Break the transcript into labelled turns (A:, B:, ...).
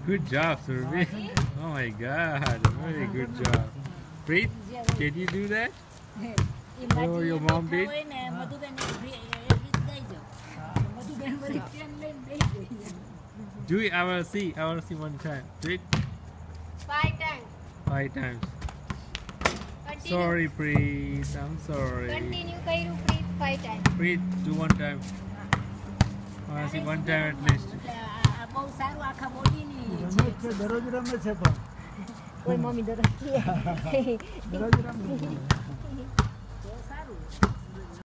A: Good job, Surbhi. Oh my God, very good job. Preet, can you do that? Oh, your mom did? Do it, I want to see. I want to see one time. Do it.
B: 5 times.
A: 5 times.
B: Continue.
A: Sorry, Preet. I'm sorry.
B: Continue કર્યું પ્રીત 5 times.
A: Preet, do one time. I want to see one time at least.
C: બહુ સારું આખા બોડીની
D: દરરોજ રમે છે પણ
B: ઓય mummy દરરોજ
D: દરરોજ રમે